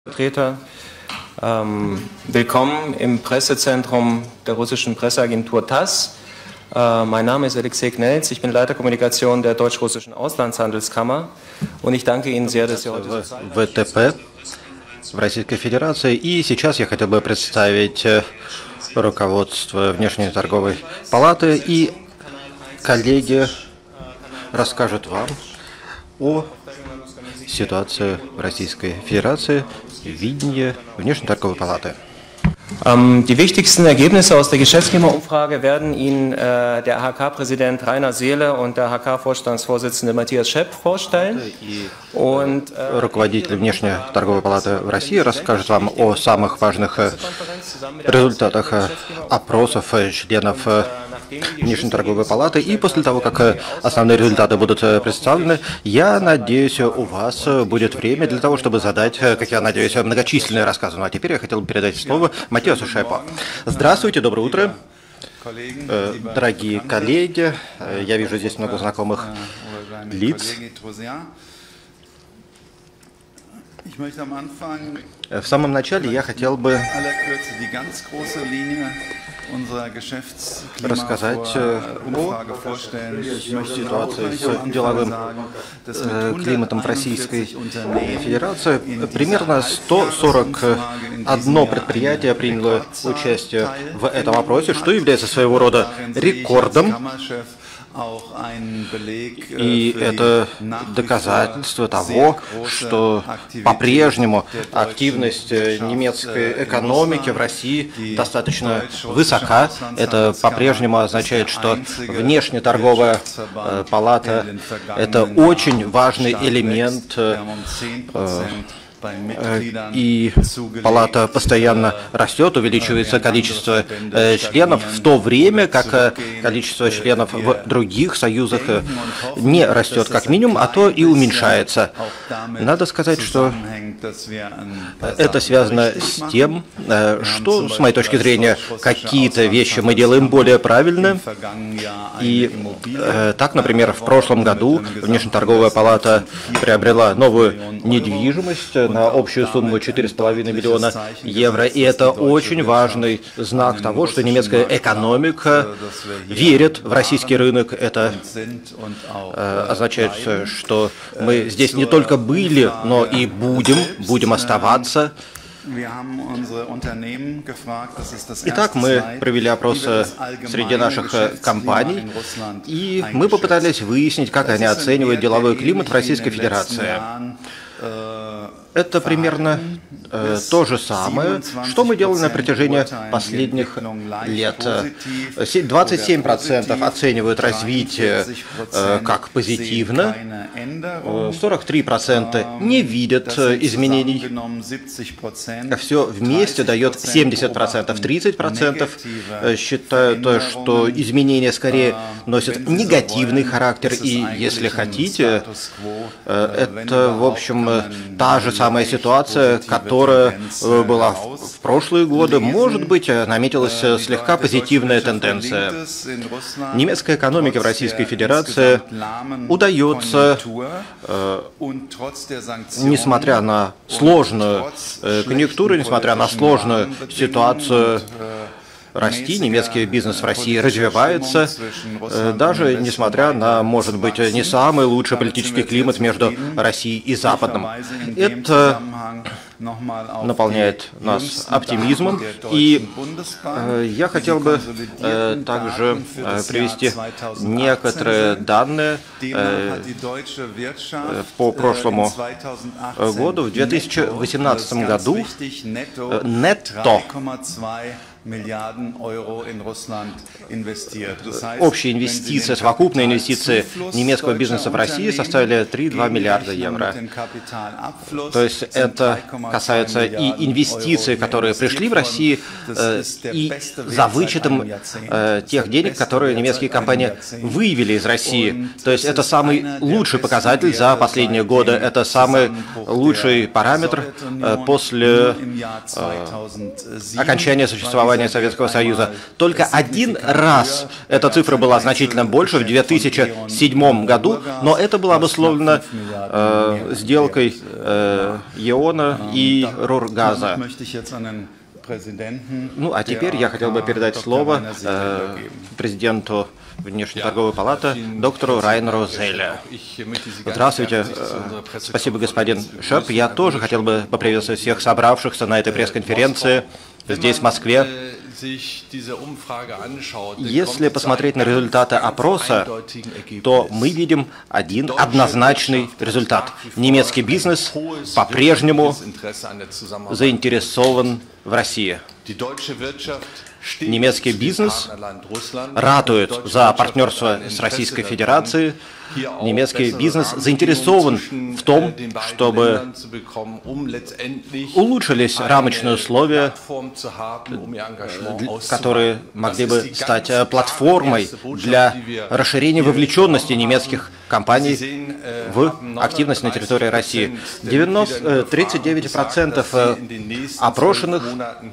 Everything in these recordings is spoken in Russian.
Vertreter, willkommen im Pressezentrum der russischen Presseagentur TASS. Mein Name ist Alexei Knelz, ich bin Leiter Kommunikation der Deutsch-Russischen Auslandshandelskammer und ich danke Ihnen sehr, dass Sie heute ВТП в Российской Федерации. И сейчас я хотел бы представить руководство Внешней торговой палаты, и коллеги расскажут вам о ситуации в Российской Федерации, видение Внешней торговой палаты. Die wichtigsten Ergebnisse aus der Geschäftsklima-Umfrage werden Ihnen der AHK-Präsident Rainer Seele und der AHK-Vorstandsvorsitzende Matthias Schepp vorstellen. Руководитель Внешней торговой палаты в России расскажет вам о самых важных результатах опросов членов Внешней торговой палаты. И после того, как основные результаты будут представлены, я надеюсь, у вас будет время для того, чтобы задать, как я надеюсь, многочисленные рассказы. Ну а теперь я хотел бы передать слово Матиасу Шеппу. Здравствуйте, доброе утро, дорогие коллеги. Я вижу здесь много знакомых лиц. В самом начале я хотел бы рассказать о ситуации с деловым климатом в Российской Федерации. Примерно 141 предприятие приняло участие в этом опросе, что является своего рода рекордом. И это доказательство того, что по-прежнему активность немецкой экономики в России достаточно высока. Это по-прежнему означает, что внешнеторговая палата – это очень важный элемент, и палата постоянно растет, увеличивается количество членов, в то время как количество членов в других союзах не растет как минимум, а то и уменьшается. Надо сказать, что это связано с тем, что, с моей точки зрения, какие-то вещи мы делаем более правильно. И так, например, в прошлом году Внешнеторговая палата приобрела новую недвижимость на общую сумму 4,5 миллиона евро. И это очень важный знак того, что немецкая экономика верит в российский рынок. Это означает, что мы здесь не только были, но и будем оставаться. Итак, мы провели опрос среди наших компаний, и мы попытались выяснить, как они оценивают деловой климат в Российской Федерации. Это примерно то же самое, что мы делали на протяжении последних лет. 27% оценивают развитие как позитивно, 43% не видят изменений. Все вместе дает 70%, 30% считают, что изменения скорее носят негативный характер, и, если хотите, это, в общем, та же самая ситуация, которая была в прошлые годы. Может быть, наметилась слегка позитивная тенденция. Немецкой экономике в Российской Федерации удается, несмотря на сложную конъюнктуру, несмотря на сложную ситуацию, расти. Немецкий бизнес в России развивается, даже несмотря на, может быть, не самый лучший политический климат между Россией и Западом. Это наполняет нас оптимизмом. И я хотел бы также привести некоторые данные по прошлому году. В 2018 году нетто общие инвестиции, совокупные инвестиции немецкого бизнеса в России составили 3,2 миллиарда евро. То есть это касается и инвестиций, которые пришли в Россию, и за вычетом тех денег, которые немецкие компании вывели из России. То есть это самый лучший показатель за последние годы, это самый лучший параметр после окончания существования существования Советского Союза. Только один раз эта цифра была значительно больше, в 2007 году, но это было обусловлено сделкой ЕОНа и Рургаза. Ну, а теперь я хотел бы передать слово президенту Внешней торговой палаты, доктору Райнеру Зейле. Здравствуйте. Спасибо, господин Шеп. Я тоже хотел бы поприветствовать всех собравшихся на этой пресс-конференции здесь, в Москве. Если посмотреть на результаты опроса, то мы видим один однозначный результат. Немецкий бизнес по-прежнему заинтересован в России. Немецкий бизнес ратует за партнерство с Российской Федерацией. Немецкий бизнес заинтересован в том, чтобы улучшились рамочные условия, которые могли бы стать платформой для расширения вовлеченности немецких компаний в активность на территории России. 39% опрошенных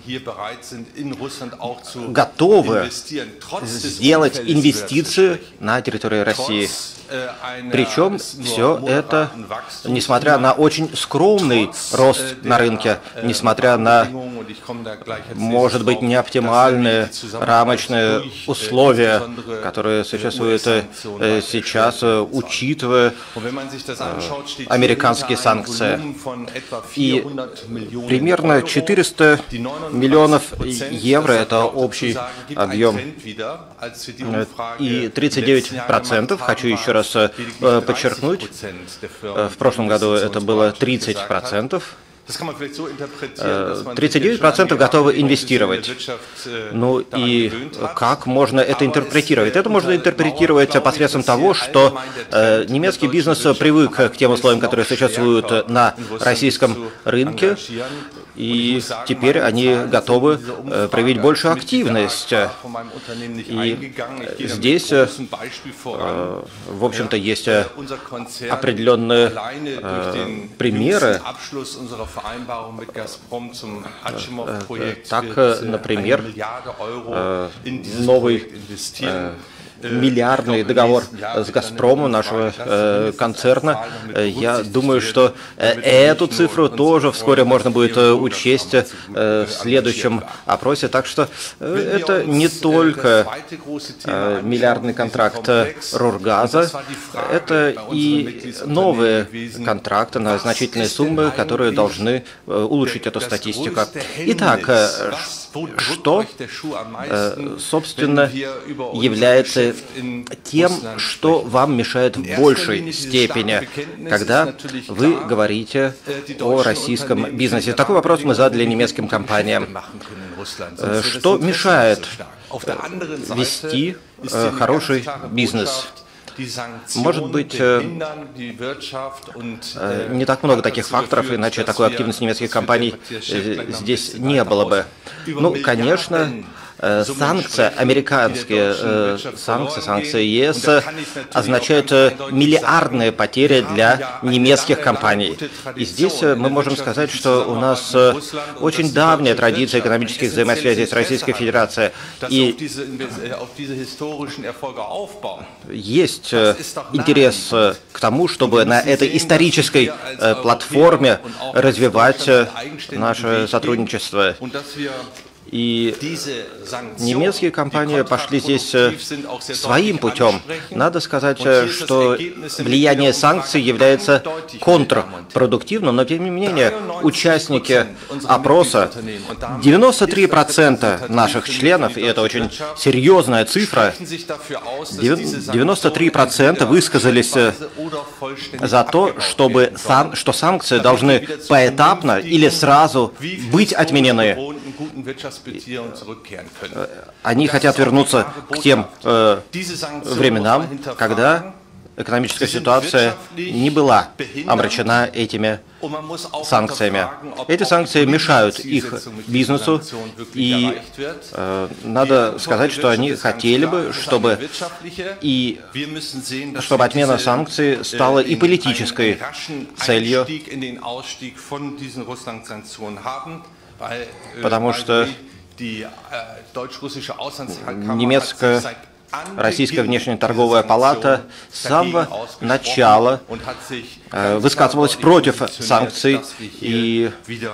готовы сделать инвестиции на территории России. Причем все это, несмотря на очень скромный рост на рынке, несмотря на, может быть, неоптимальные рамочные условия, которые существуют сейчас, учитывая американские санкции. И примерно 400 миллионов евро – это общий объем. И 39%, хочу еще раз подчеркнуть, в прошлом году это было 30%. 39% готовы инвестировать. Ну и как можно это интерпретировать? Это можно интерпретировать посредством того, что немецкий бизнес привык к тем условиям, которые существуют на российском рынке, и теперь они готовы проявить большую активность. И здесь, в общем-то, есть определенные примеры. Так, например, новый миллиардный договор с «Газпромом», нашего концерна. Я думаю, что эту цифру тоже вскоре можно будет учесть в следующем опросе. Так что это не только миллиардный контракт Рургаза, это и новые контракты на значительные суммы, которые должны улучшить эту статистику. Итак, что, собственно, является тем, что вам мешает в большей степени, когда вы говорите о российском бизнесе? Такой вопрос мы задали немецким компаниям. Что мешает вести хороший бизнес? Может быть, не так много таких факторов, иначе такой активности немецких компаний здесь не было бы. Ну, конечно, санкции, американские санкции ЕС означают миллиардные потери для немецких компаний. И здесь мы можем сказать, что у нас очень давняя традиция экономических взаимосвязей с Российской Федерацией. И есть интерес к тому, чтобы на этой исторической платформе развивать наше сотрудничество. И немецкие компании пошли здесь своим путем. Надо сказать, что влияние санкций является контрпродуктивным, но тем не менее участники опроса, 93% наших членов, и это очень серьезная цифра, 93% высказались за то, что санкции должны поэтапно или сразу быть отменены. Они хотят вернуться к тем временам, когда экономическая ситуация не была омрачена этими санкциями. Эти санкции мешают их бизнесу, и надо сказать, что они хотели бы, чтобы отмена санкций стала и политической целью, потому что Немецкая Российская внешняя торговая палата с самого начала высказывалась против санкций, и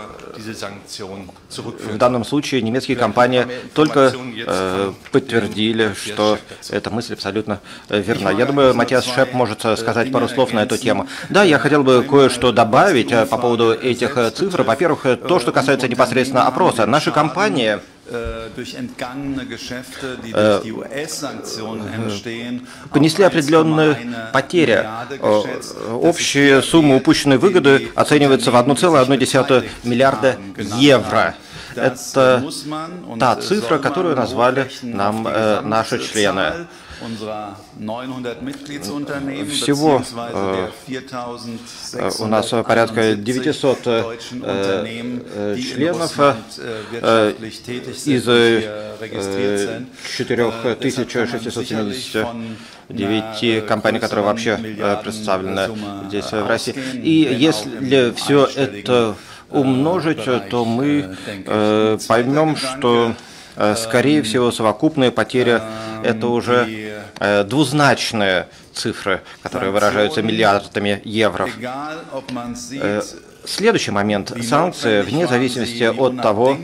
в данном случае немецкие компании только подтвердили, что эта мысль абсолютно верна. Я думаю, Матиас Шеп может сказать пару слов на эту тему. Да, я хотел бы кое-что добавить по поводу этих цифр. Во-первых, то, что касается непосредственно опроса. Наши компании понесли определенные потери. Общая сумма упущенной выгоды оценивается в 1,1 миллиарда евро. Это та цифра, которую назвали нам наши члены. Всего у нас порядка 900 членов из 4679 компаний, которые вообще представлены здесь в России. И если все это умножить, то мы поймем, что, скорее всего, совокупные потери – это уже двузначные цифры, которые выражаются миллиардами евро. Следующий момент. Санкции, вне зависимости от того,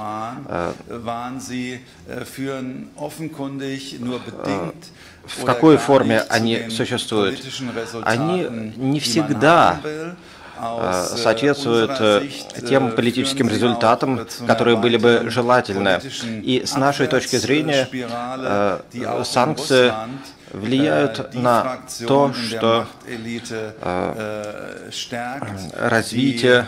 в какой форме они существуют, они не всегда соответствуют тем политическим результатам, которые были бы желательны. И с нашей точки зрения санкции влияют на то, что развитие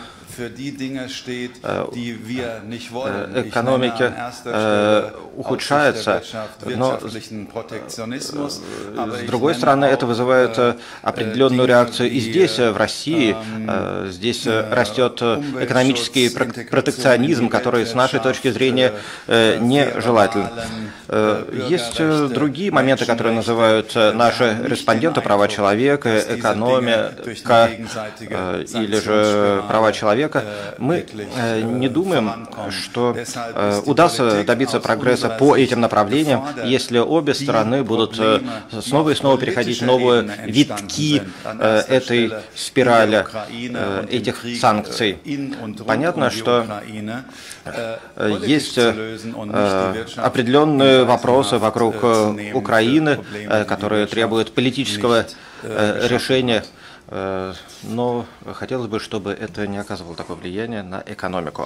экономики ухудшается, но с другой стороны это вызывает определенную реакцию и здесь, в России. Здесь растет экономический протекционизм, который с нашей точки зрения нежелателен. Есть другие моменты, которые называют наши респонденты: права человека, экономика или же права человека. Мы не думаем, что удастся добиться прогресса по этим направлениям, если обе стороны будут снова и снова переходить в новые витки этой спирали, этих санкций. Понятно, что есть определенные вопросы вокруг Украины, которые требуют политического решения. Но хотелось бы, чтобы это не оказывало такое влияние на экономику.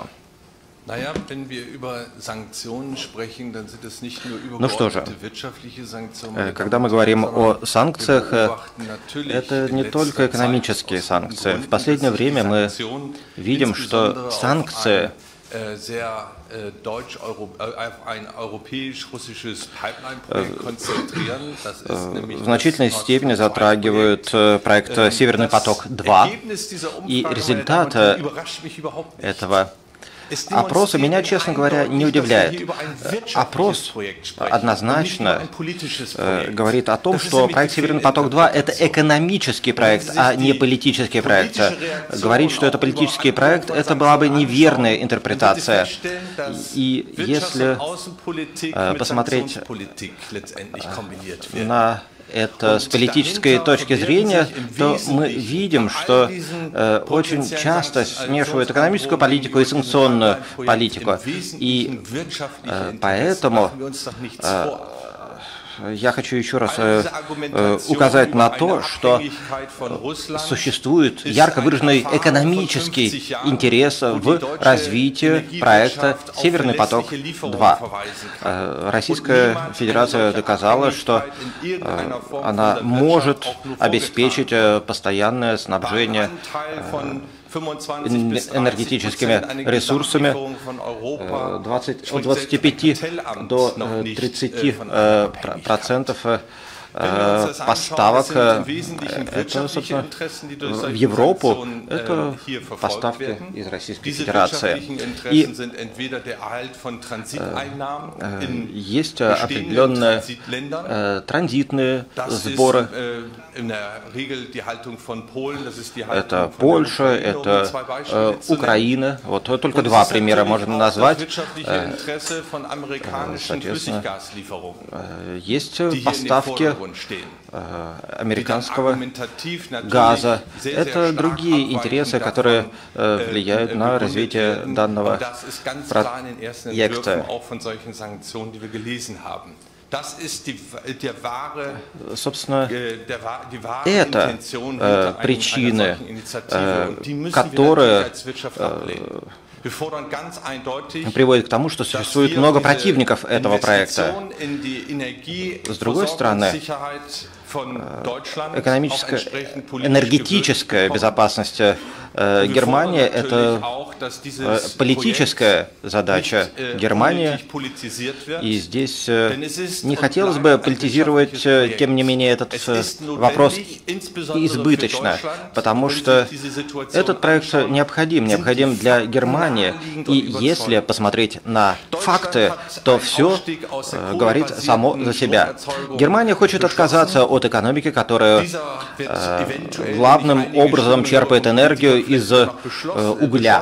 Ну что же, когда мы говорим о санкциях, это не только экономические санкции. В последнее время мы видим, что санкции в значительной степени затрагивают проект «Северный поток-2», и результат этого опроса меня, честно говоря, не удивляет. Опрос однозначно говорит о том, что проект «Северный поток-2» – это экономический проект, а не политический проект. Говорить, что это политический проект, это была бы неверная интерпретация. И если посмотреть на это с политической точки зрения, то мы видим, что очень часто смешивают экономическую политику и санкционную политику. И поэтому я хочу еще раз указать на то, что существует ярко выраженный экономический интерес в развитии проекта «Северный поток-2». Российская Федерация доказала, что она может обеспечить постоянное снабжение энергетическими ресурсами от 25 до 30% поставок, это, собственно, в Европу, это поставки из Российской Федерации. И есть определенные транзитные сборы. Это Польша, это Украина. Вот только два примера можно назвать. Соответственно, есть поставки американского газа. Это другие интересы, которые влияют на развитие данного проекта. Собственно, это причины, которые приводит к тому, что существует много противников этого проекта. С другой стороны, экономическая, энергетическая безопасность Германии – это политическая задача Германии, и здесь не хотелось бы политизировать, тем не менее, этот вопрос избыточно, потому что этот проект необходим для Германии, и если посмотреть на факты, то все говорит само за себя. Германия хочет отказаться от экономики, которая главным образом черпает энергию из угля.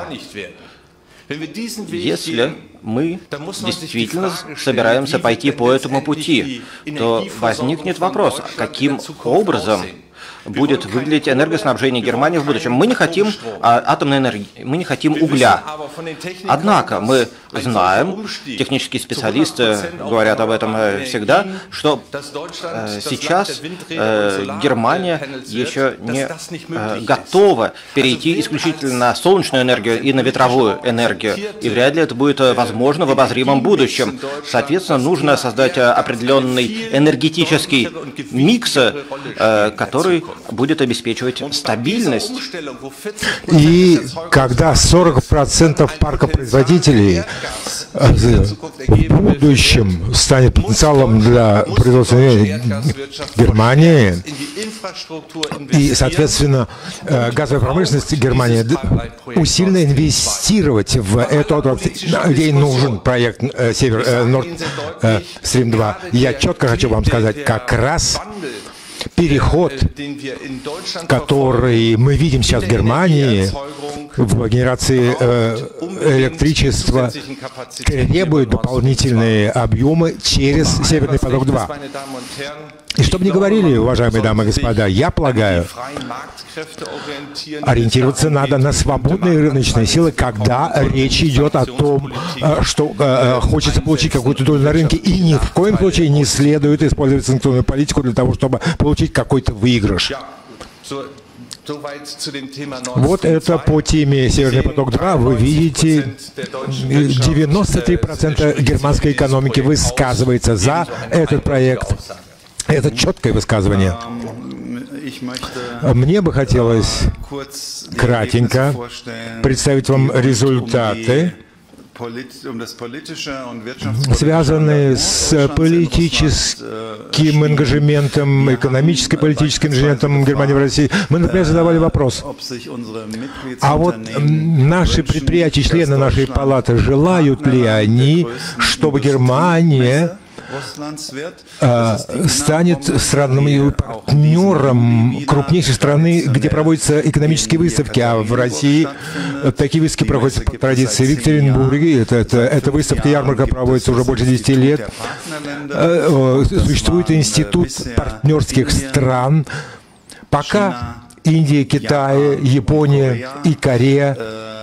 Если мы действительно собираемся пойти по этому пути, то возникнет вопрос, каким образом будет выглядеть энергоснабжение Германии в будущем. Мы не хотим атомной энергии, мы не хотим угля. Однако мы знаем, технические специалисты говорят об этом всегда, что сейчас Германия еще не готова перейти исключительно на солнечную энергию и на ветровую энергию. И вряд ли это будет возможно в обозримом будущем. Соответственно, нужно создать определенный энергетический микс, который будет обеспечивать стабильность. И когда 40% парка производителей в будущем станет потенциалом для производства Германии, и, соответственно, газовая промышленность Германии усиленно инвестировать в эту отрасль, ей нужен проект Норд Стрим 2. Я четко хочу вам сказать, как раз переход, который мы видим сейчас в Германии в генерации электричества, требует дополнительные объемы через Северный поток-2. И чтобы не говорили, уважаемые дамы и господа, я полагаю, ориентироваться надо на свободные рыночные силы, когда речь идет о том, что хочется получить какую-то долю на рынке, и ни в коем случае не следует использовать санкционную политику для того, чтобы получить какой-то выигрыш. Вот это по теме «Северный поток-2». Вы видите, 93% германской экономики высказывается за этот проект. Это четкое высказывание. Мне бы хотелось кратенько представить вам результаты, связанные с политическим ангажементом, экономическим политическим ангажементом Германии в России. Мы, например, задавали вопрос, а вот наши предприятия, члены нашей палаты, желают ли они, чтобы Германия станет странным партнером крупнейшей страны, где проводятся экономические выставки, а в России такие выставки проходят по традиции в Екатеринбурге. Эта выставка, ярмарка проводится уже больше 10 лет. Существует институт партнерских стран. Пока Индия, Китай, Япония и Корея,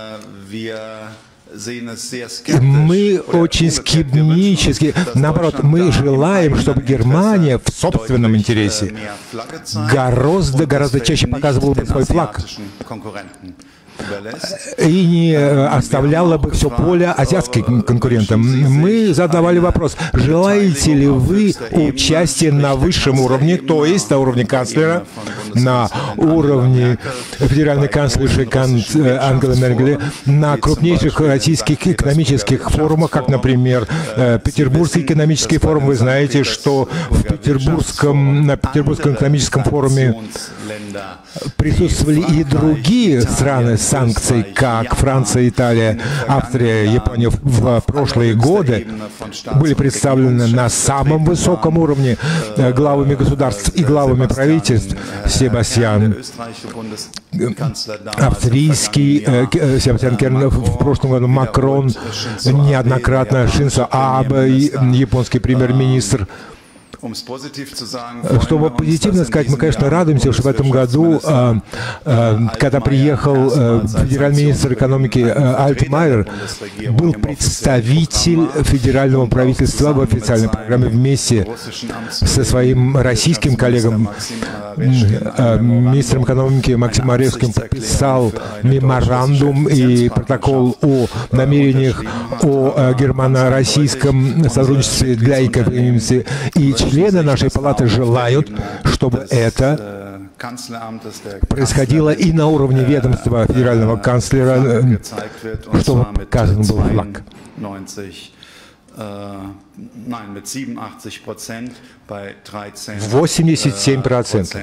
мы очень скептически, наоборот, мы желаем, чтобы Германия в собственном интересе гораздо чаще показывала бы свой флаг. и не оставляла бы все поле азиатским конкурентам. Мы задавали вопрос, желаете ли вы участия на высшем уровне, то есть на уровне канцлера, на уровне федеральной канцлерши Ангелы Меркель, на крупнейших российских экономических форумах, как, например, Петербургский экономический форум. Вы знаете, что на Петербургском экономическом форуме присутствовали и другие страны санкций, как Франция, Италия, Австрия, Япония. В прошлые годы были представлены на самом высоком уровне главами государств и главами правительств. Себастьян австрийский, Себастьян Керн, в прошлом году Макрон, неоднократно Шинзо Абе, японский премьер-министр. Чтобы позитивно сказать, мы, конечно, радуемся, что в этом году, когда приехал федеральный министр экономики Альтмайер, был представитель федерального правительства в официальной программе вместе со своим российским коллегом, министром экономики Максимом Оревским, подписал меморандум и протокол о намерениях о германо-российском сотрудничестве для экономики, и члены нашей палаты желают, чтобы это происходило и на уровне ведомства федерального канцлера, чтобы показан был флаг. 87%.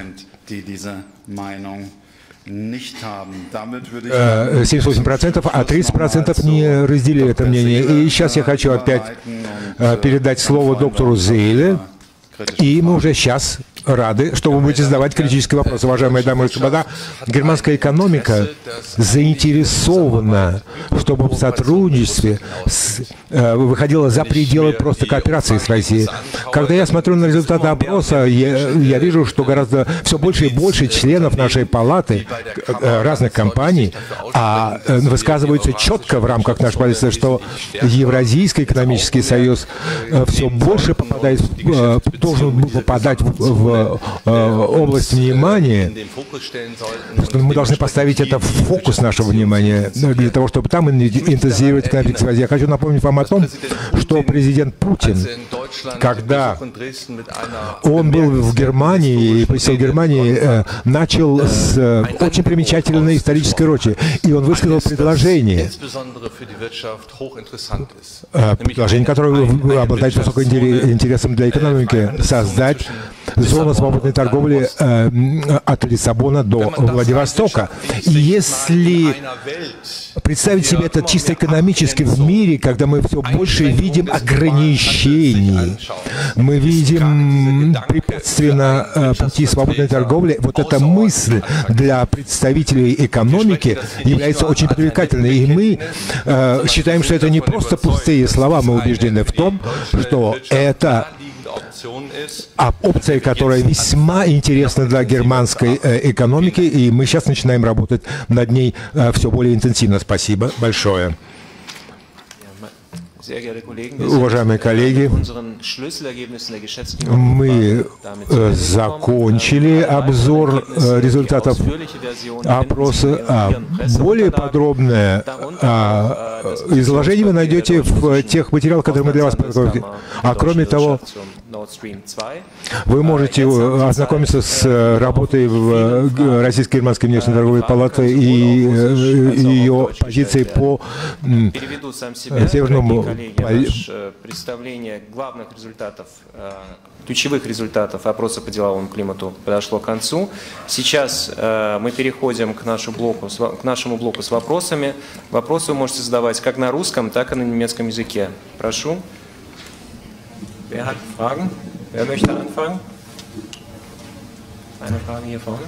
78%, а 30% не разделили это мнение. И сейчас я хочу опять передать слово доктору Зейле. И мы уже сейчас рады, что вы будете задавать критические вопросы. Уважаемые дамы и господа, германская экономика заинтересована, чтобы в сотрудничестве выходила за пределы просто кооперации с Россией. Когда я смотрю на результаты опроса, я вижу, что гораздо все больше и больше членов нашей палаты разных компаний высказываются четко в рамках нашей позиции, что Евразийский экономический союз все больше должен был попадать в область внимания, что мы должны поставить это в фокус нашего внимания, для того, чтобы там интенсивировать экономическую связь. Я хочу напомнить вам о том, что президент Путин, когда он был в Германии и посетил Германию, начал с очень примечательной исторической речи, и он высказал предложение, которое обладает высоким интересом для экономики, создать зону свободной торговли от Лиссабона до Владивостока. И если представить себе это чисто экономически в мире, когда мы все больше видим ограничений, мы видим препятствия на пути свободной торговли, вот эта мысль для представителей экономики является очень привлекательной. И мы считаем, что это не просто пустые слова, мы убеждены в том, что это опция, которая весьма интересна для германской экономики, и мы сейчас начинаем работать над ней все более интенсивно. Спасибо большое. Уважаемые коллеги, мы закончили обзор результатов опроса. Более подробное изложение вы найдете в тех материалах, которые мы для вас подготовили. А кроме того, вы можете ознакомиться с работой Российско-Германской внешней торговой палаты и ее позицией по Северному представление главных результатов, ключевых результатов опроса по деловому климату подошло к концу. Сейчас мы переходим к нашему блоку с вопросами. Вопросы вы можете задавать как на русском, так и на немецком языке. Прошу. Wer hat Fragen? Wer möchte anfangen? Eine Frage hier vorne.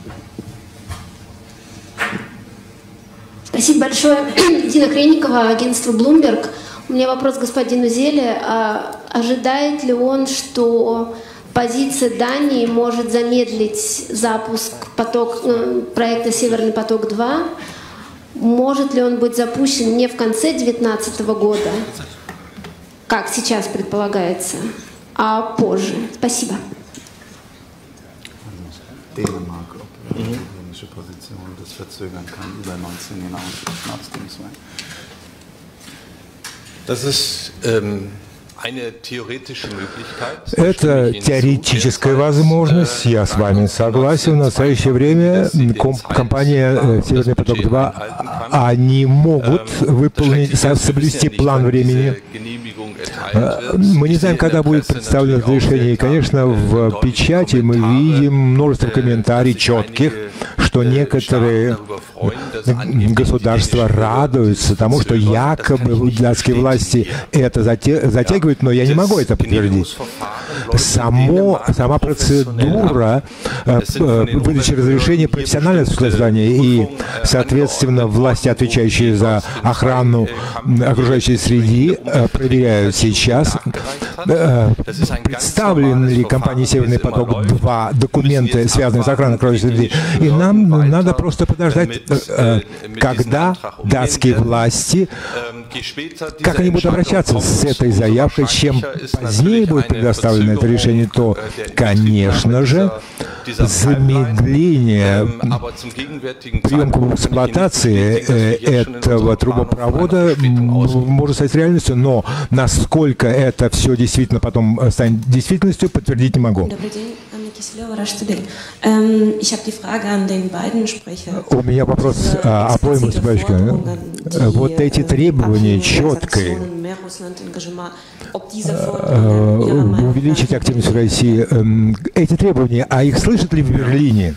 Спасибо большое. Дина Хренникова, агентство Bloomberg. У меня вопрос к господину Зеле. Ожидает ли он, что позиция Дании может замедлить запуск проекта «Северный поток-2»? Может ли он быть запущен не в конце 2019 года, как сейчас предполагается, а позже? Спасибо. Это теоретическая возможность, я с вами согласен. В настоящее время компания «Северный поток-2», они могут выполнить, соблюсти план времени. Мы не знаем, когда будет представлено разрешение. И, конечно, в печати мы видим множество комментариев четких, что некоторые государства радуются тому, что якобы датские власти это затягивают, но я не могу это подтвердить. Сама процедура выдачи разрешения профессиональное создание, и, соответственно, власти, отвечающие за охрану окружающей среды, проверяют сейчас, представлены ли компании «Северный поток-2» документы, связанные с охраной окружающей среды. И нам надо просто подождать, когда датские власти, как они будут обращаться с этой заявкой. Чем позднее будет предоставлено это решение, то, конечно же, замедление приемки в эксплуатации этого трубопровода может стать реальностью, но насколько это все действительно потом станет действительностью, подтвердить не могу. У меня вопрос обоим выступающим. Вот эти требования четкие, увеличить активность в России, эти требования, а их слышат ли в Берлине?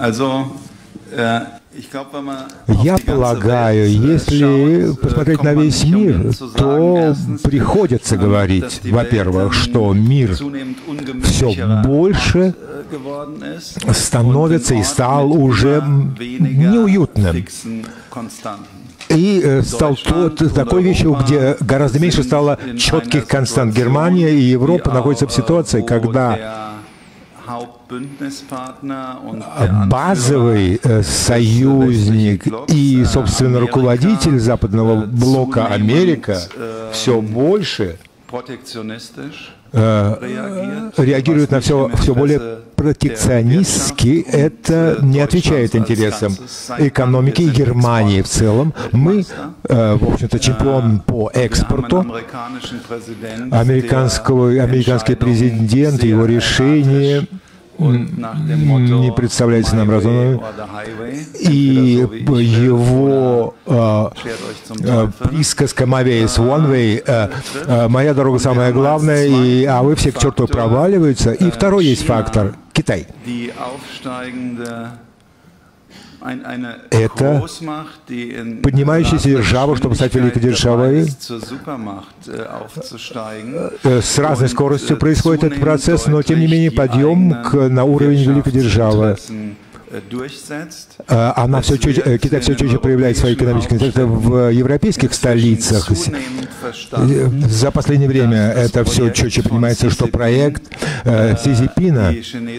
Я полагаю, если посмотреть на весь мир, то приходится говорить, во-первых, что мир все больше становится и стал уже неуютным. И стал такой вещью, где гораздо меньше стало четких констант. Германия и Европа находятся в ситуации, когда базовый союзник и, собственно, руководитель западного блока Америка все больше реагирует на все более протекционистски. Это не отвечает интересам экономики и Германии в целом. Мы, в общем-то, чемпион по экспорту. Американский президент, его решение не представляется нам разумным. И его присказка «My way is one way», «Моя дорога самая главная», а вы все к черту проваливаются. И второй есть фактор – Китай. Это поднимающаяся держава, чтобы стать великой державой. С разной скоростью происходит этот процесс, но тем не менее подъем на уровень великой державы. Китай все чаще проявляет свои экономические интересы в европейских столицах. За последнее время это все четче понимается, что проект Си Цзиньпина,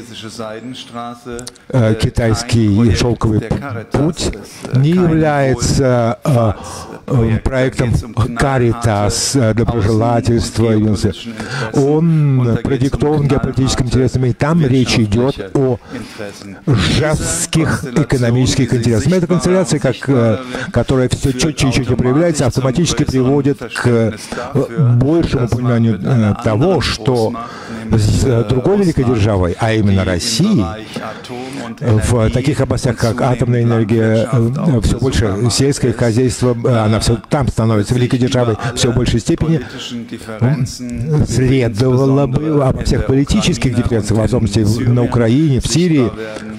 китайский шелковый путь, не является проектом Caritas, доброжелательства. Он продиктован геополитическими интересами, и там речь идет о жестких экономических интересах. Эта концеляция, которая все четче и четче проявляется, автоматически приводит к большему пониманию того, что с другой великой державой, а именно Россией, в таких областях, как атомная энергия, все больше сельское хозяйство, она все там становится великой державой в все большей степени, следовало бы обо всех политических дифференциях, в особенности на Украине, в Сирии,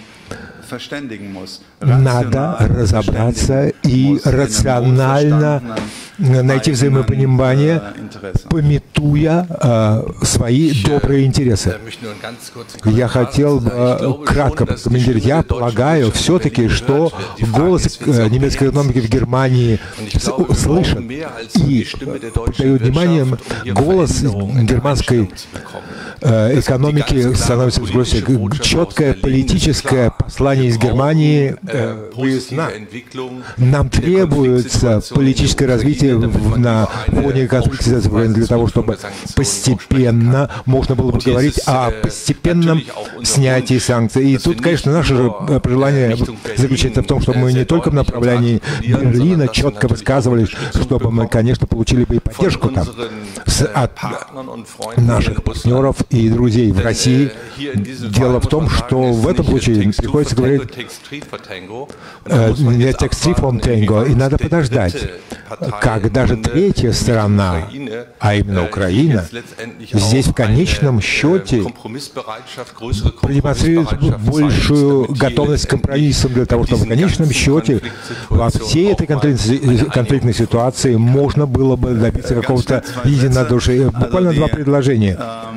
надо разобраться и рационально найти взаимопонимание, памятуя свои добрые интересы. Я хотел бы кратко прокомментировать. Я полагаю все-таки, что голос немецкой экономики в Германии слышен. И придает внимание, голос германской экономики становится все больше. Четкое политическое послание из Германии выяснено. нам требуется политическое развитие на фоне конфликта для того, чтобы постепенно можно было бы говорить о постепенном снятии санкций. И тут, конечно, наше же пожелание заключается в том, чтобы мы не только в направлении Берлина четко высказывались, чтобы мы, конечно, получили бы и поддержку там от наших партнеров и друзей в России. Дело в том, что в этом случае приходится говорить не текст-3 from Tango, и надо подождать, когда же третья сторона, а именно Украина, здесь в конечном счете продемонстрирует большую готовность к компромиссам для того, чтобы в конечном счете во всей этой конфликтной ситуации можно было бы добиться какого-то единодушия. Буквально два предложения.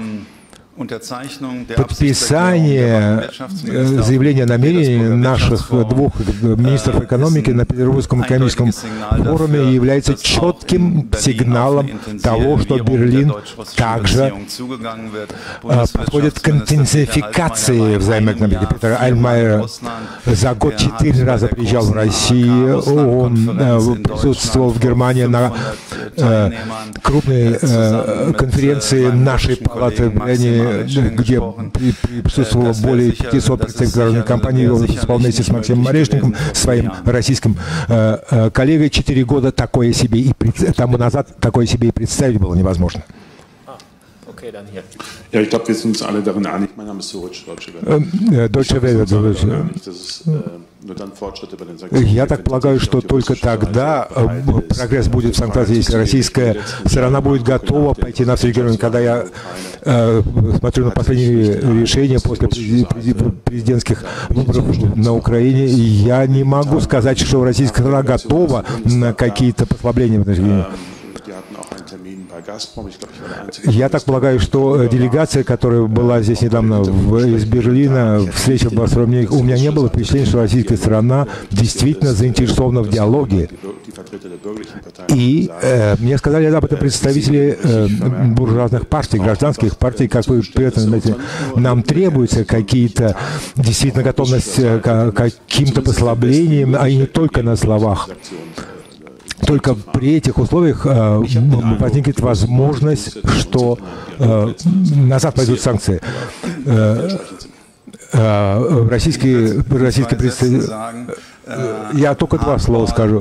Подписание заявления намерений наших двух министров экономики на Петербургском экономическом форуме является четким сигналом того, что Берлин также подходит к интенсификации взаимоэкономики. Питер Альмайер за год 4 раза приезжал в Россию, он присутствовал в Германии на крупной конференции нашей палаты, где присутствовало более 500 представителей компании, вместе с Максимом Орешником, своим российским коллегой. 4 года такое себе и тому назад такое себе и представить было невозможно. Ja, ich glaube, wir sind uns alle darin einig. Mein Name ist Suritsch, Deutsche Welle. Я так полагаю, что только тогда прогресс будет в санкции, если российская сторона будет готова пойти навстречу. Когда я смотрю на последние решения после президентских выборов на Украине, я не могу сказать, что российская сторона готова на какие-то послабления в отношении. Я так полагаю, что делегация, которая была здесь недавно из Берлина, встреча в Газпроме, у меня не было впечатления, что российская сторона действительно заинтересована в диалоге. И мне сказали об этом представители буржуазных партий, гражданских партий, как вы при этом знаете, нам требуются какие-то действительно готовность к каким-то послаблениям, а и не только на словах. Только при этих условиях возникнет возможность, что назад пойдут санкции. Российские представители... Я только два слова скажу.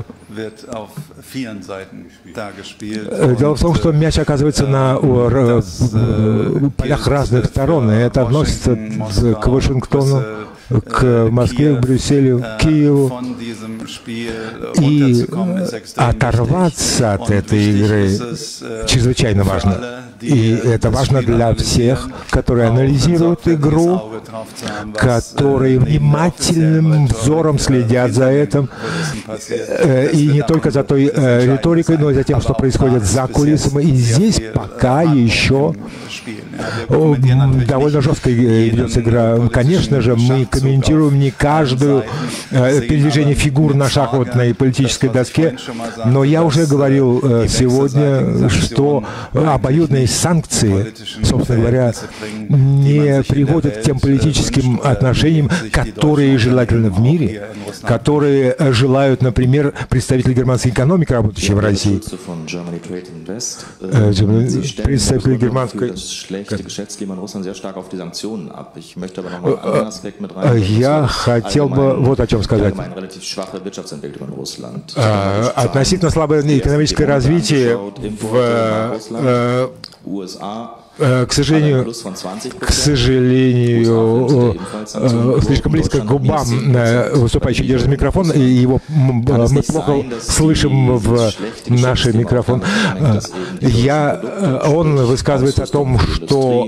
Дело в том, что мяч оказывается на полях разных сторон, и это относится к Вашингтону, к Москве, к Брюсселю, к Киеву. И оторваться от этой игры чрезвычайно важно. И это важно для всех, которые анализируют игру, которые внимательным взором следят за этим. И не только за той риторикой, но и за тем, что происходит за кулисами. И здесь пока еще довольно жесткая ведется игра. Конечно же, мы комментируем не каждое передвижение фигур на шахматной политической доске, но я уже говорил сегодня, что обоюдные санкции, собственно говоря, не приводят к тем политическим отношениям, которые желательны в мире, которые желают, например, представители германской экономики, работающие в России, представители германской... Я хотел бы вот о чем сказать. Относительно слабое экономическое развитие к сожалению, слишком близко к губам выступающий держит микрофон, и его мы плохо слышим в наш микрофон. Он высказывает о том, что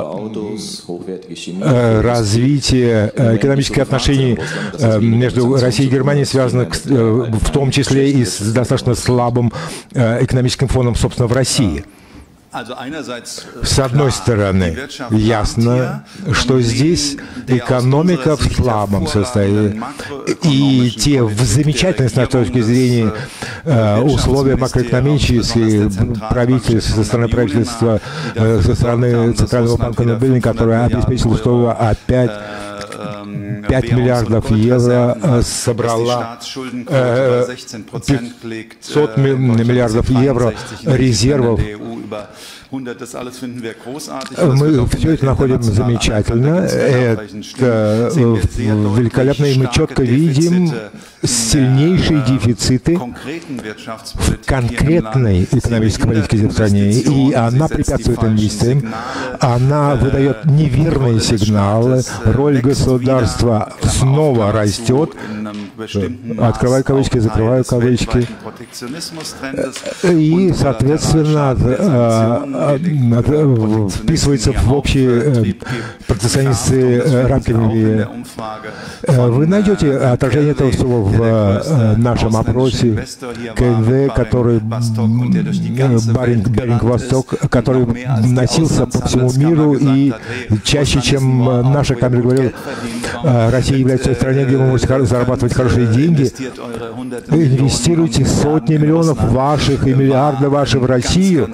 развитие экономических отношений между Россией и Германией связано в том числе и с достаточно слабым экономическим фоном, собственно, в России. С одной стороны, ясно, что здесь экономика в слабом состоянии, и те замечательные, с нашей точки зрения, условия макроэкономические правительства, со стороны правительства, со стороны Центрального банка Нобеля, которое обеспечило, что опять 5 миллиардов евро собрала 500 миллиардов евро резервов. Мы все это находим замечательно, это великолепно, и мы четко видим сильнейшие дефициты в конкретной экономической политике в стране, и она препятствует инвестициям, она выдает неверные сигналы, роль государства снова растет, открываю кавычки, закрываю кавычки, и, соответственно, вписывается в общие протекционистские рамки. Вы найдете отражение этого всего в нашем опросе КНВ, который Баринг-Восток, который носился по всему миру, и чаще, чем наша камера говорила, Россия является той страной, где вы можете зарабатывать хорошие деньги. Инвестируйте сотни миллионов ваших и миллиарды ваших в Россию.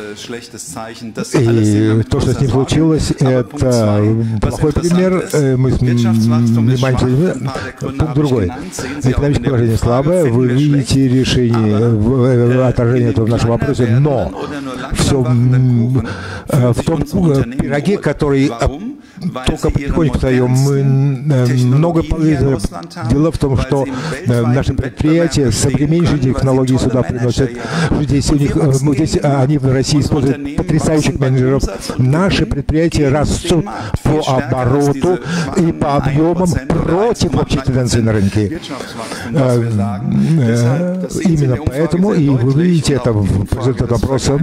И то, что с ним случилось, это плохой пример. Мы внимаемся. Пункт другой. Экономическое положение слабое. Вы видите решение, отражение этого в нашем вопросе, но все в том пироге, который только потихоньку встаем. Мы много дело в том, что наши предприятия современнейшие технологии сюда приносят. Здесь у них, здесь они в России используют потрясающих менеджеров. Наши предприятия растут по обороту и по объемам против общей тенденции на рынке. Именно поэтому, и вы видите это в результате опроса,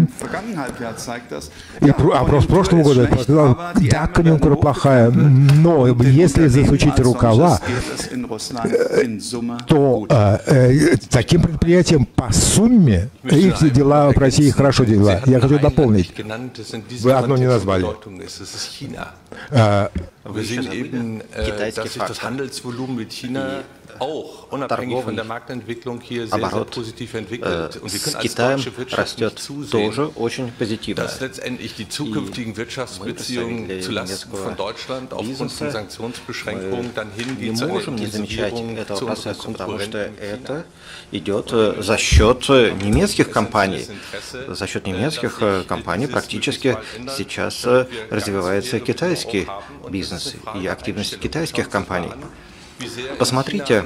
и опрос прошлого года показал, да, конъюнктура плохая, но если засучить рукава, то таким предприятиям по сумме их дела в России хорошо дела. Я хочу дополнить. Вы одно не назвали. Китайский фактор. Торговый оборот с Китаем растет тоже очень позитивно. И мы не можем не замечать этого процесса, потому что это идет за счет немецких компаний. За счет немецких компаний практически сейчас развивается китайский бизнес и активность китайских компаний. Посмотрите,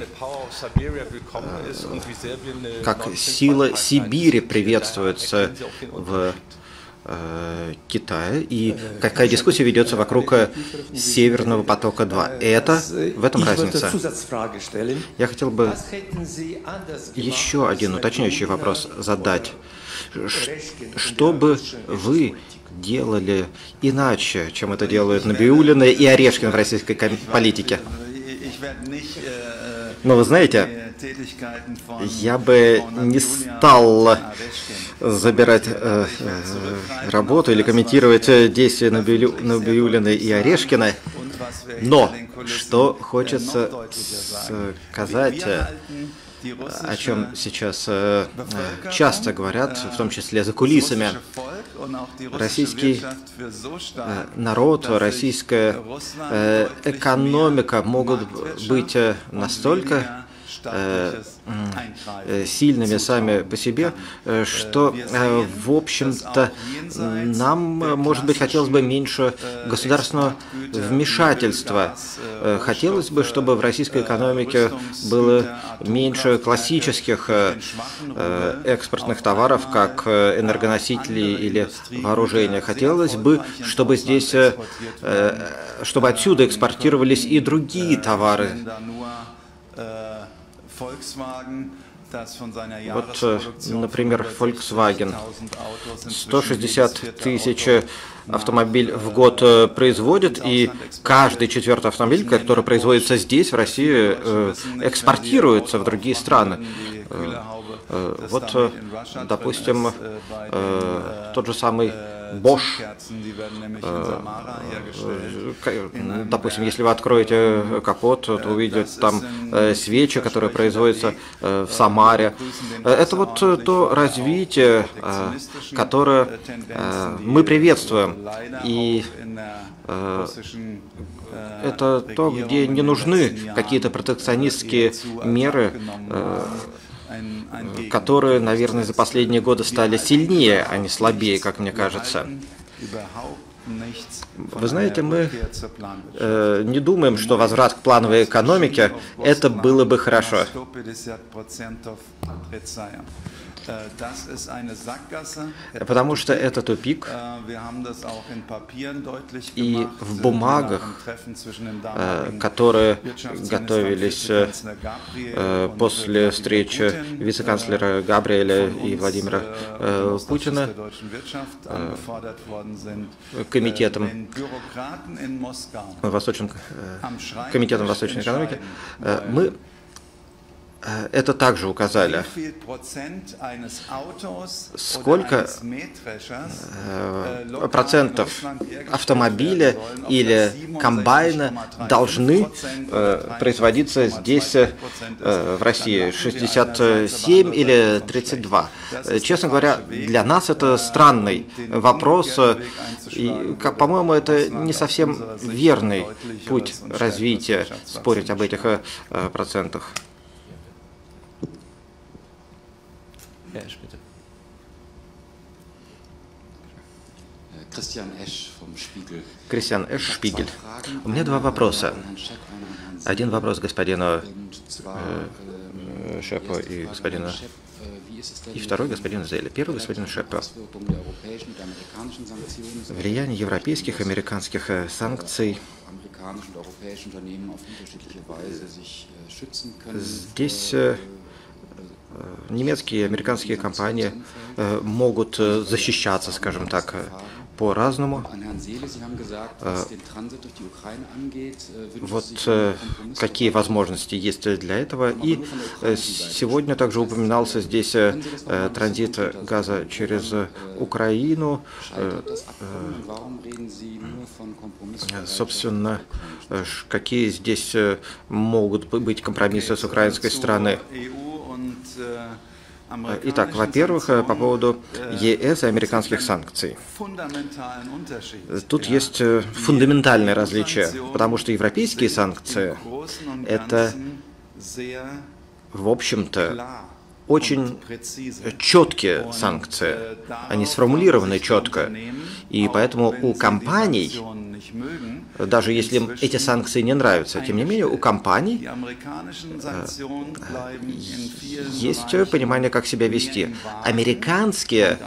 как сила Сибири приветствуется в Китае и какая дискуссия ведется вокруг Северного потока-2. В этом разница. Я хотел бы еще один уточняющий вопрос задать. Что бы вы делали иначе, чем это делают Набиуллина и Орешкин в российской политике? Но вы знаете, я бы не стал забирать работу или комментировать действия Набиуллиной и Орешкина, но что хочется сказать, о чем сейчас часто говорят, в том числе за кулисами. Российский народ, российская экономика могут быть настолько сильными сами по себе, что, в общем-то, нам, может быть, хотелось бы меньше государственного вмешательства. Хотелось бы, чтобы в российской экономике было меньше классических экспортных товаров, как энергоносители или вооружения. Хотелось бы, чтобы здесь, чтобы отсюда экспортировались и другие товары. Вот, например, Volkswagen. 160 тысяч автомобилей в год производит, и каждый четвертый автомобиль, который производится здесь, в России, экспортируется в другие страны. Вот, допустим, тот же самый Bosch. Допустим, если вы откроете капот, то увидите там свечи, которые производятся в Самаре. Это вот то развитие, которое мы приветствуем. И это то, где не нужны какие-то протекционистские меры, которые, наверное, за последние годы стали сильнее, а не слабее, как мне кажется. Вы знаете, мы не думаем, что возврат к плановой экономике – это было бы хорошо. Потому что это тупик, и в бумагах, которые готовились после встречи вице-канцлера Габриэля и Владимира Путина комитетом Восточной экономики, мы это также указали. Сколько процентов автомобиля или комбайна должны производиться здесь, в России? 67 или 32? Честно говоря, для нас это странный вопрос. И, по-моему, это не совсем верный путь развития, спорить об этих процентах. Кристиан Эш, Шпигель. У меня два вопроса. Один вопрос господину Шепо и господину... И второй господину Зеле. Первый господину Шепо. Влияние европейских и американских санкций. Здесь немецкие и американские компании могут защищаться, скажем так, по-разному. Вот какие возможности есть для этого. И сегодня также упоминался здесь транзит газа через Украину. Собственно, какие здесь могут быть компромиссы с украинской стороны? Итак, во-первых, по поводу ЕС и американских санкций. Тут есть фундаментальное различие, потому что европейские санкции – это, в общем-то, очень четкие санкции. Они сформулированы четко. И поэтому у компаний, даже если им эти санкции не нравятся, тем не менее у компаний есть понимание, как себя вести. Американские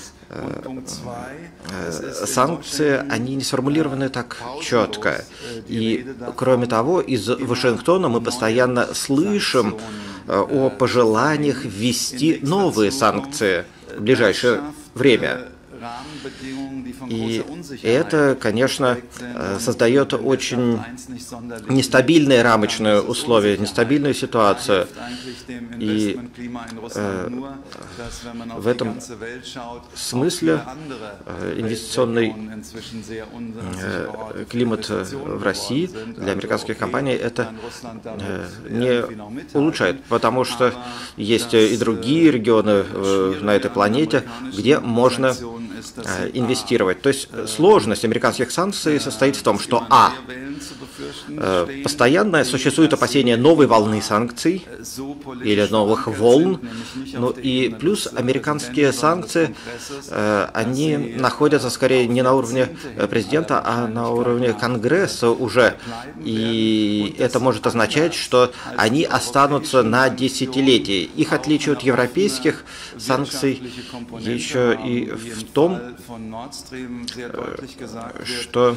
санкции, они не сформулированы так четко. И, кроме того, из Вашингтона мы постоянно слышим о пожеланиях ввести новые санкции в ближайшее время. И это, конечно, создает очень нестабильные рамочные условия, нестабильную ситуацию. И в этом смысле инвестиционный климат в России для американских компаний это не улучшает, потому что есть и другие регионы на этой планете, где можно инвестировать. То есть сложность американских санкций состоит в том, что постоянно существует опасение новой волны санкций или новых волн, ну и плюс американские санкции, они находятся скорее не на уровне президента, а на уровне Конгресса уже, и это может означать, что они останутся на десятилетия. Их отличие от европейских санкций еще и в том, что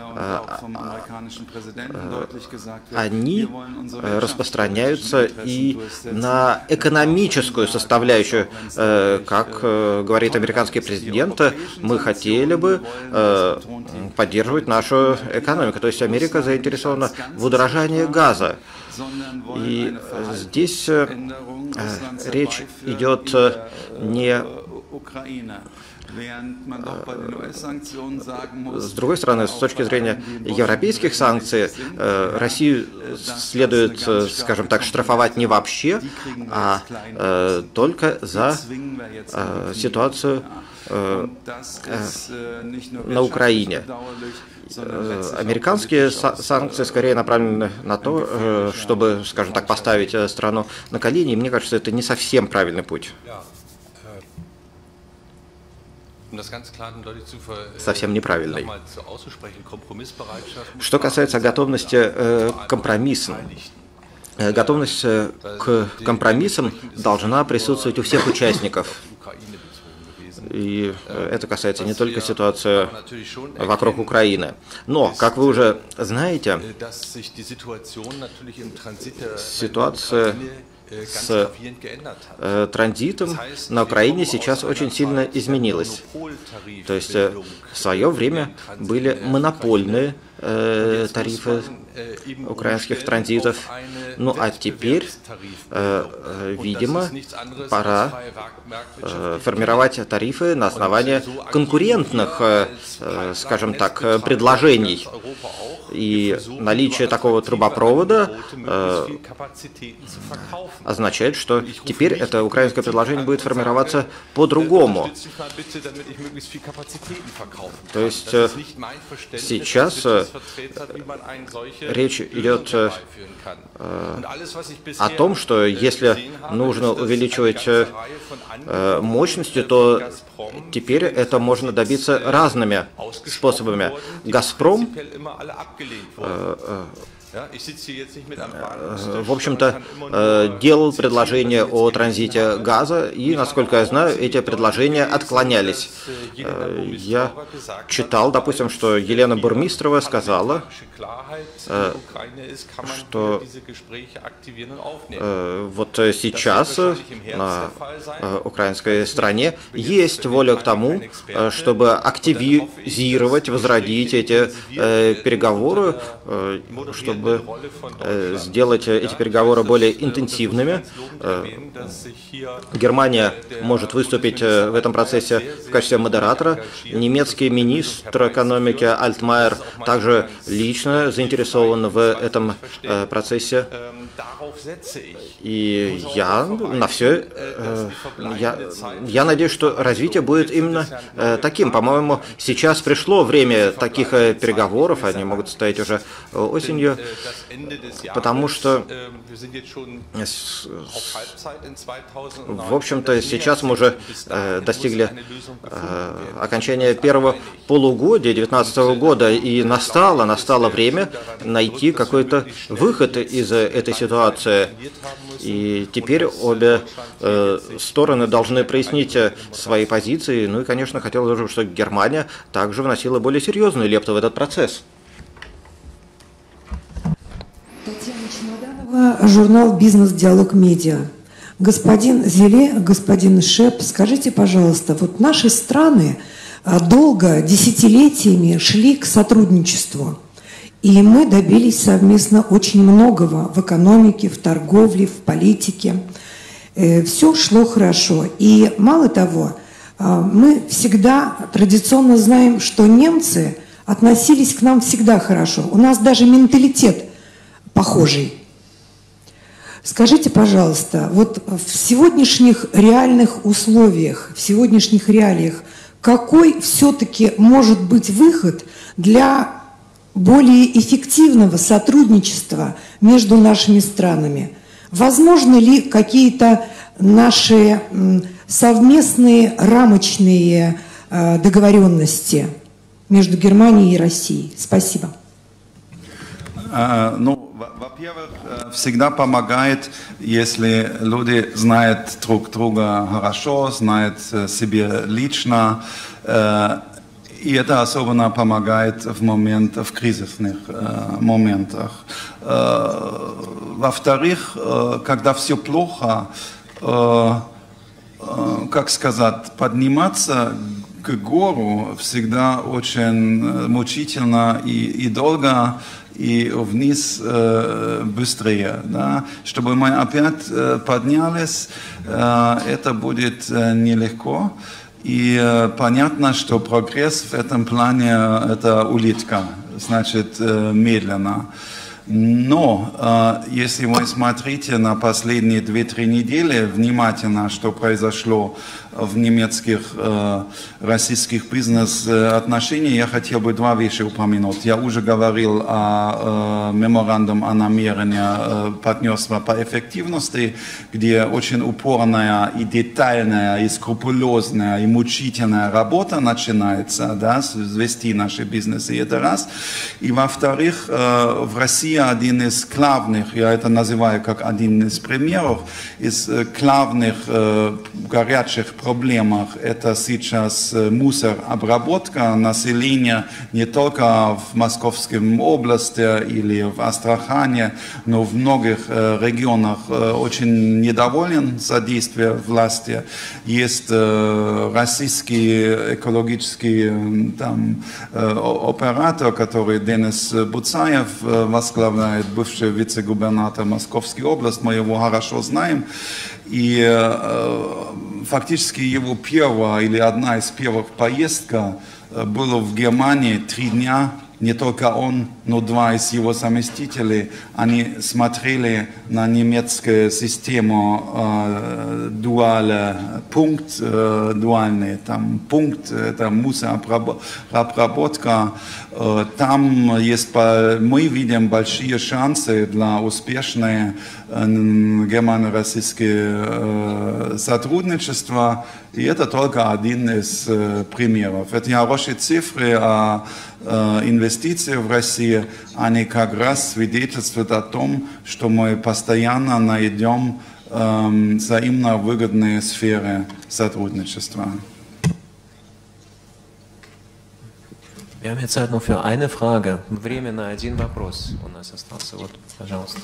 они распространяются и на экономическую составляющую. Как говорит американский президент, мы хотели бы поддерживать нашу экономику. То есть Америка заинтересована в удорожании газа. И здесь речь идет не С другой стороны, с точки зрения европейских санкций, Россию следует, скажем так, штрафовать не вообще, а только за ситуацию на Украине. Американские санкции скорее направлены на то, чтобы, скажем так, поставить страну на колени, и мне кажется, это не совсем правильный путь. Совсем неправильный. Что касается готовности к компромиссам, готовность к компромиссам должна присутствовать у всех участников. И это касается не только ситуации вокруг Украины. Но, как вы уже знаете, ситуация с транзитом на Украине сейчас очень сильно изменилась. То есть в свое время были монопольные тарифы украинских транзитов. Ну а теперь, видимо, пора формировать тарифы на основании конкурентных, скажем так, предложений. И наличие такого трубопровода означает, что теперь это украинское предложение будет формироваться по-другому. То есть сейчас речь идет о том, что если нужно увеличивать мощности, то теперь это можно добиться разными способами. «Газпром» в общем-то, делал предложение о транзите газа, и, насколько я знаю, эти предложения отклонялись. Я читал, допустим, что Елена Бурмистрова сказала, что вот сейчас на украинской стороне есть воля к тому, чтобы активизировать, возродить эти переговоры, чтобы сделать эти переговоры более интенсивными. Германия может выступить в этом процессе в качестве модератора. Немецкий министр экономики Альтмайер также лично заинтересован в этом процессе. И я надеюсь, что развитие будет именно таким. По-моему, сейчас пришло время таких переговоров, они могут состоять уже осенью, потому что, в общем-то, сейчас мы уже достигли окончания первого полугодия 2019 года, и настало время найти какой-то выход из этой ситуации. И теперь обе стороны должны прояснить свои позиции. Ну и, конечно, хотелось бы, чтобы Германия также вносила более серьезную лепту в этот процесс. Татьяна Чемоданова, журнал «Бизнес-диалог медиа». Господин Зеле, господин Шеп, скажите, пожалуйста, вот наши страны долго, десятилетиями шли к сотрудничеству. И мы добились совместно очень многого в экономике, в торговле, в политике. Все шло хорошо. И мало того, мы всегда традиционно знаем, что немцы относились к нам всегда хорошо. У нас даже менталитет похожий. Скажите, пожалуйста, вот в сегодняшних реальных условиях, в сегодняшних реалиях, какой все-таки может быть выход для более эффективного сотрудничества между нашими странами? Возможны ли какие-то наши совместные рамочные договоренности между Германией и Россией? Спасибо. Во-первых, всегда помогает, если люди знают друг друга хорошо, знают себя лично. И это особенно помогает в кризисных моментах. Во-вторых, когда все плохо, как сказать, подниматься к гору всегда очень мучительно и долго, и вниз быстрее. Да? Чтобы мы опять поднялись, это будет нелегко. И понятно, что прогресс в этом плане это улитка, значит медленно. Но если вы смотрите на последние 2-3 недели внимательно, что произошло в немецких, российских бизнес-отношениях, я хотел бы два вещи упомянуть. Я уже говорил о меморандуме о намерении партнерства по эффективности, где очень упорная и детальная, и скрупулезная, и мучительная работа начинается, да, свести наши бизнесы, это раз. И во-вторых, в России один из главных, я это называю как один из примеров, из главных горячих проблемах это сейчас мусоробработка населения не только в Московской области или в Астрахани, но в многих регионах очень недоволен задействием власти. Есть российский экологический там, оператор, который Денис Буцаев возглавляет, бывший вице-губернатор Московской области, мы его хорошо знаем. И фактически его первая или одна из первых поездок была в Германии 3 дня. Не только он, но 2 из его заместителей, они смотрели на немецкую систему дуальный там пункт, это мусоробработка. Там есть, мы видим большие шансы для успешного германо-российского сотрудничества. И это только один из примеров. Это хорошие цифры о инвестиции в Россию, они как раз свидетельствуют о том, что мы постоянно найдем взаимно выгодные сферы сотрудничества. Wir haben jetzt Zeit noch für eine Frage. Время на один вопрос у нас остался. Вот, пожалуйста.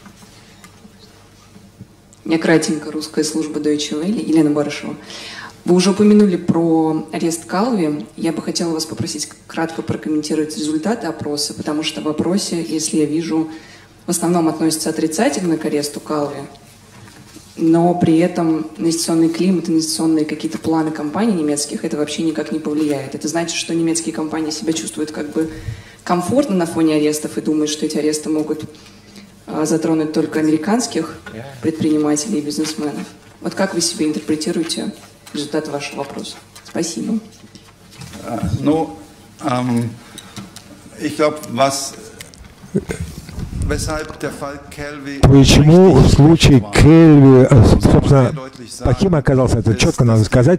Я кратенько, русская служба Deutsche Welle, Елена Барышева. Вы уже упомянули про арест Калви. Я бы хотела вас попросить кратко прокомментировать результаты опроса, потому что в опросе, если я вижу, в основном относится отрицательно к аресту Калви, но при этом инвестиционный климат, инвестиционные какие-то планы компаний немецких, это вообще никак не повлияет. Это значит, что немецкие компании себя чувствуют как бы комфортно на фоне арестов и думают, что эти аресты могут затронуть только американских предпринимателей и бизнесменов. Вот как вы себе интерпретируете результат вашего вопроса? Спасибо. Ну, ich glaube, Почему случай Кельви, собственно, плохим оказался, это четко надо сказать,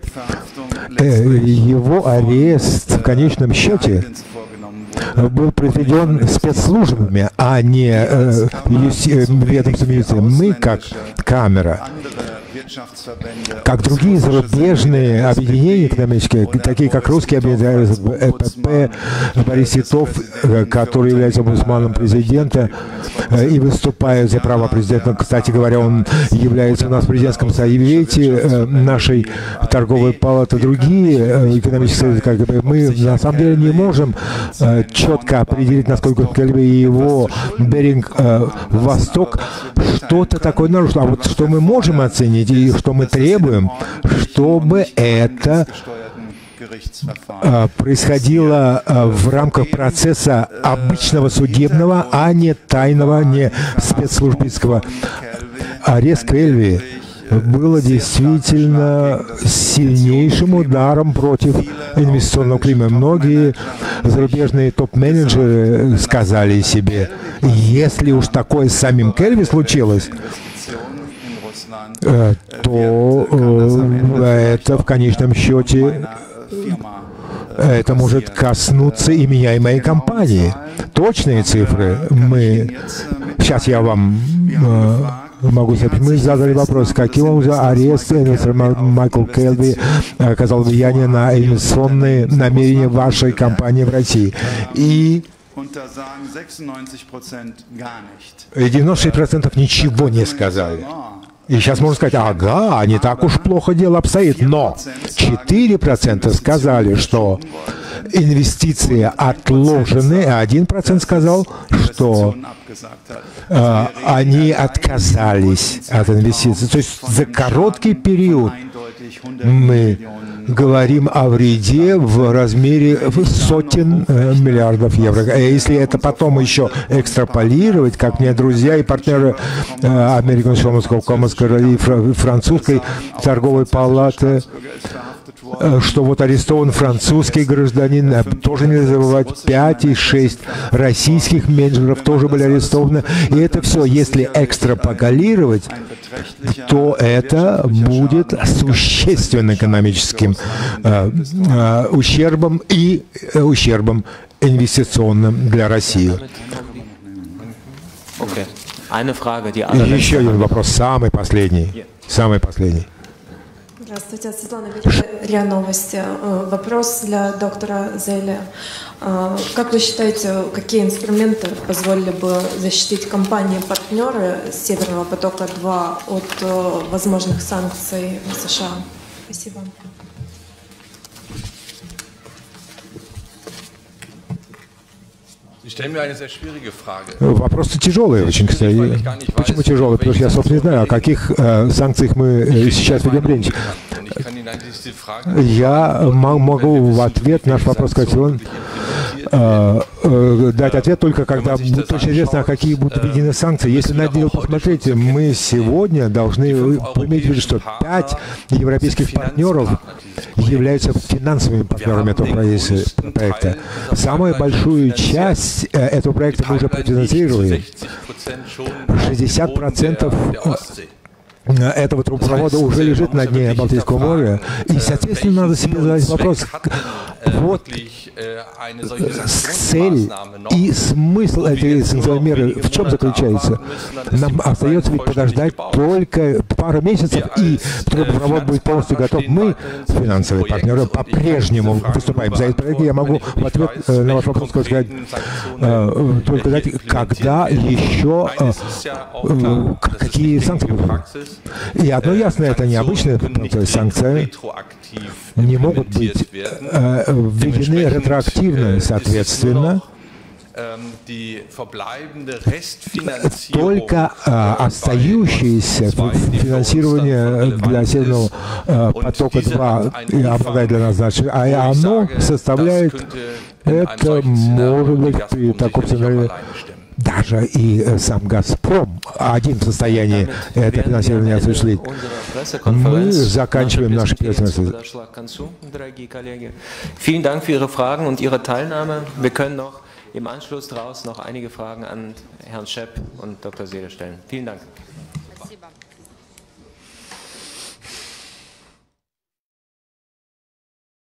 его арест в конечном счете был произведен спецслужбами, а не ведомством юстиции. Мы, как камера, как другие зарубежные объединения экономические, такие как русские объединения, ЭПП, Борис Титов, который является омбудсманом президента и выступает за права президента. Кстати говоря, он является у нас в президентском совете нашей торговой палаты, другие экономические союзы. Мы на самом деле не можем четко определить, насколько Кельви и его Беринг Восток что-то такое нарушило. А вот что мы можем оценить и что мы требуем, чтобы это происходило в рамках процесса обычного судебного, а не тайного, не спецслужбистского. Арест Кельви было действительно сильнейшим ударом против инвестиционного климата. Многие зарубежные топ-менеджеры сказали себе, если уж такое с самим Кельви случилось, то это в конечном счете это может коснуться и меня, и моей компании. Точные цифры мы... Сейчас я вам могу сказать. Мы задали вопрос, каким образом арест Майкл Кельви оказал влияние на инвестиционные намерения вашей компании в России. И 96% ничего не сказали. И сейчас можно сказать, ага, не так уж плохо дело обстоит. Но 4% сказали, что инвестиции отложены, а 1% сказал, что они отказались от инвестиций. То есть за короткий период мы говорим о вреде в размере сотен миллиардов евро. Если это потом еще экстраполировать, как мне друзья и партнеры American Insurance Company и французской торговой палаты, что вот арестован французский гражданин, тоже нельзя забывать, 5 и 6 российских менеджеров тоже были арестованы. И это все, если экстраполировать, то это будет существенным экономическим ущербом и ущербом инвестиционным для России. Еще один вопрос, самый последний. Самый последний. Здравствуйте, Светлана РИА Новости. Вопрос для доктора Зеле. Как вы считаете, какие инструменты позволили бы защитить компании-партнеры Северного потока-2 от возможных санкций США? Спасибо. Вопрос тяжелый очень, кстати. Почему тяжелый? Потому что я, собственно, не знаю, о каких санкциях мы сейчас ведем речь. Я могу в ответ наш вопрос сказать, дать ответ только когда будет точно известно, какие будут введены санкции. Если на дело посмотреть, мы сегодня должны иметь в виду, что 5 европейских партнеров являются финансовыми партнерами этого проекта. Самую большую часть этого проекта мы уже профинансировали. 60% этого трубопровода уже лежит на дне Балтийского моря. И, соответственно, надо себе задать вопрос, вот цель и смысл этой санкционной меры в чем заключается? Нам остается ведь подождать только пару месяцев, и трубопровод будет полностью готов. Мы, финансовые партнеры, по-прежнему выступаем за этот проект. Я могу в ответ на ваш вопрос сказать только дать, когда еще какие санкции будут. И одно ясно, это необычная санкция, не могут быть введены ретроактивно, соответственно. Только остающееся финансирование для Северного потока-2 обладает для нас значением, а оно составляет, это может быть при таком сценарии, даже и сам «Газпром» один в состоянии это финансирование осуществить. Мы заканчиваем нашу пресс-конференцию. Дорогие коллеги, vielen Dank für Ihre Fragen und Ihre Teilnahme. Wir können noch im Anschluss daraus noch einige Fragen an Herrn Schepp und Dr. Seele stellen. Vielen Dank.